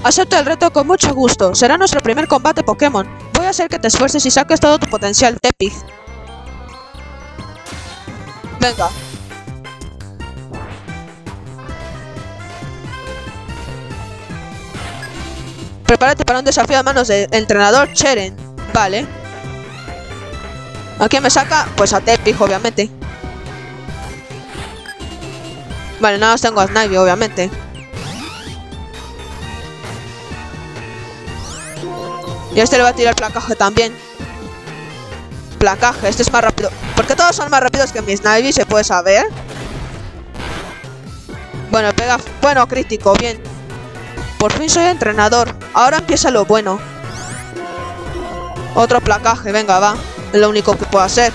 Acepta el reto con mucho gusto. Será nuestro primer combate Pokémon. Voy a hacer que te esfuerces y saques todo tu potencial, Tepig. Venga. Prepárate para un desafío a manos del entrenador Cheren. Vale. ¿A quién me saca? Pues a Tepig, obviamente. Vale, nada más tengo a Snivy, obviamente. Y a este le va a tirar placaje también. Placaje, este es más rápido. ¿Por qué todos son más rápidos que mi Snivy? ¿Se puede saber? Bueno, pega... Bueno, crítico, bien. Por fin soy entrenador. Ahora empieza lo bueno. Otro placaje, venga, va. Es lo único que puedo hacer.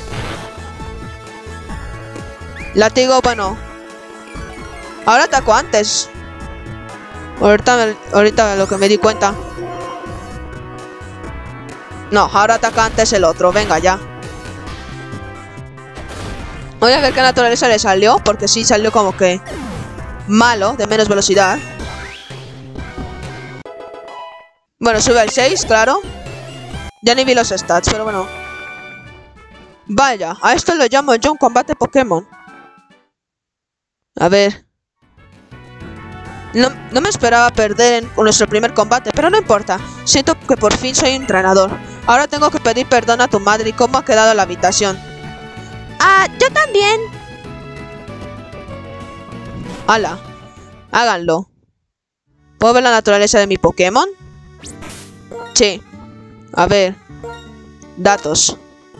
Látigo, bueno. Ahora ataco antes. Ahorita lo que me di cuenta. No, ahora ataca antes el otro. Venga, ya. Voy a ver qué naturaleza le salió. Porque sí salió como que malo, de menos velocidad. Bueno, sube al 6, claro. Ya ni vi los stats, pero bueno. Vaya, a esto lo llamo yo un combate Pokémon. A ver. No me esperaba perder en nuestro primer combate, pero no importa. Siento que por fin soy entrenador. Ahora tengo que pedir perdón a tu madre y cómo ha quedado la habitación. Ah, yo también. Hala, háganlo. ¿Puedo ver la naturaleza de mi Pokémon? Sí. A ver. Datos.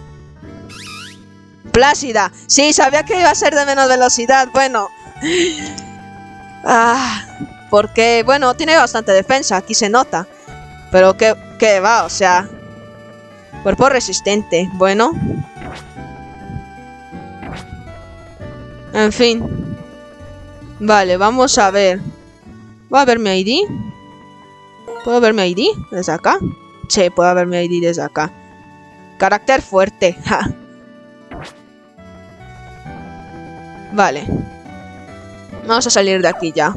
Plácida. Sí, sabía que iba a ser de menos velocidad. Bueno. Porque, bueno, tiene bastante defensa. Aquí se nota. Pero ¿qué va? O sea... Cuerpo resistente. Bueno. En fin. Vale, vamos a ver. ¿Voy a ver mi ID? ¿Puedo ver mi ID desde acá? Sí, puedo ver mi ID desde acá. Carácter fuerte. Ja. Vale. Vamos a salir de aquí ya.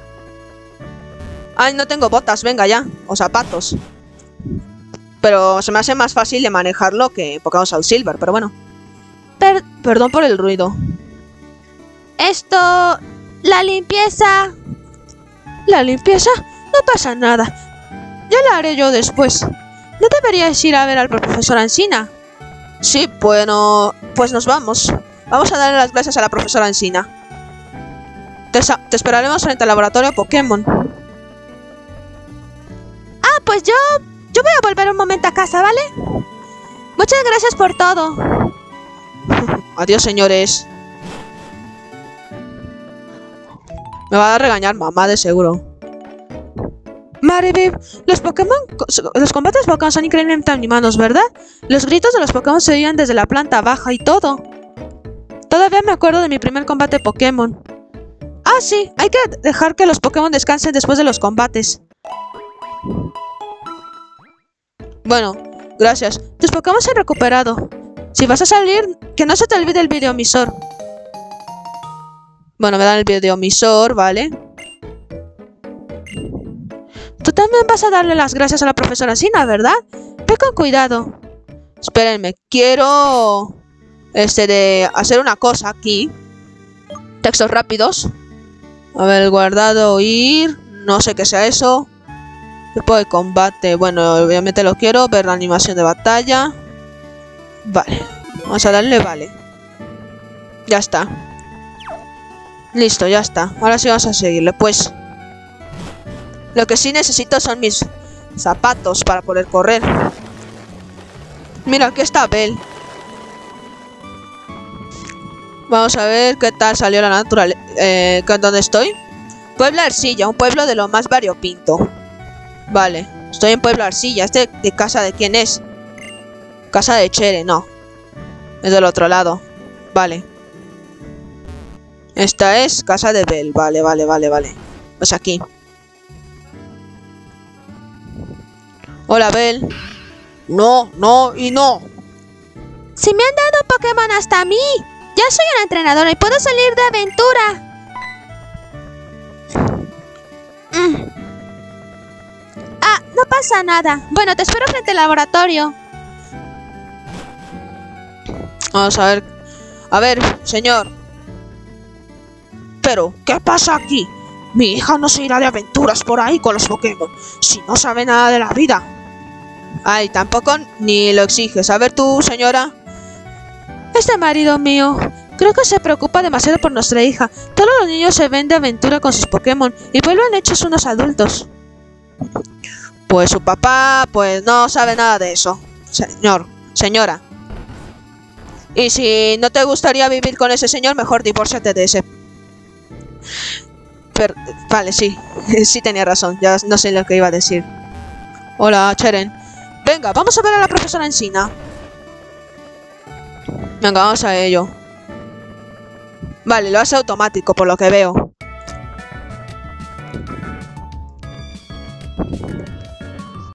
Ay, no tengo botas, venga ya. O zapatos. Pero se me hace más fácil de manejarlo que Pokémon Soul Silver, pero bueno. Perdón por el ruido. Esto... La limpieza... ¿La limpieza? No pasa nada. Ya la haré yo después. ¿No deberías ir a ver al profesor Encina? Sí, bueno... Pues nos vamos. Vamos a darle las gracias a la profesora Encina. Te esperaremos frente al laboratorio Pokémon. Ah, pues yo voy a volver un momento a casa, ¿vale? Muchas gracias por todo. Adiós, señores. Me va a regañar mamá, de seguro. Maribib, los combates Pokémon son increíblemente animados, ¿verdad? Los gritos de los Pokémon se oían desde la planta baja y todo. Todavía me acuerdo de mi primer combate Pokémon. Ah, sí, hay que dejar que los Pokémon descansen después de los combates. Bueno, gracias. Tus Pokémon se han recuperado. Si vas a salir, que no se te olvide el videoemisor. Bueno, me dan el videoemisor, ¿vale? Tú también vas a darle las gracias a la profesora Sina, ¿verdad? Ve con cuidado. Espérenme, quiero... de hacer una cosa aquí. Textos rápidos. A ver, guardado, ir. No sé qué sea eso. Tipo de combate. Bueno, obviamente lo quiero. Ver la animación de batalla. Vale. Vamos a darle vale. Ya está. Listo, ya está. Ahora sí vamos a seguirle, pues. Lo que sí necesito son mis zapatos para poder correr. Mira, aquí está Bell. Vamos a ver qué tal salió la naturaleza. ¿Dónde estoy? Pueblo Arcilla, un pueblo de lo más variopinto. Vale, estoy en Pueblo Arcilla. ¿Este de casa de quién es? Casa de Chere, no. Es del otro lado. Vale. Esta es casa de Bell. Vale. Pues aquí. Hola, Bell. No y no. Si me han dado Pokémon hasta mí. Ya soy una entrenadora y puedo salir de aventura. pasa nada. Bueno, te espero frente al laboratorio. Vamos a ver. A ver, señor. Pero, ¿qué pasa aquí? Mi hija no se irá de aventuras por ahí con los Pokémon, si no sabe nada de la vida. Ay, tampoco ni lo exiges. A ver tú, señora. Este marido mío, creo que se preocupa demasiado por nuestra hija. Todos los niños se ven de aventura con sus Pokémon y vuelven hechos unos adultos. Pues su papá, pues no sabe nada de eso. Señora. Y si no te gustaría vivir con ese señor, mejor divórciate de ese. Vale, sí. Sí tenía razón. Ya no sé lo que iba a decir. Hola, Cheren. Venga, vamos a ver a la profesora Encina. Venga, vamos a ello. Vale, lo hace automático, por lo que veo.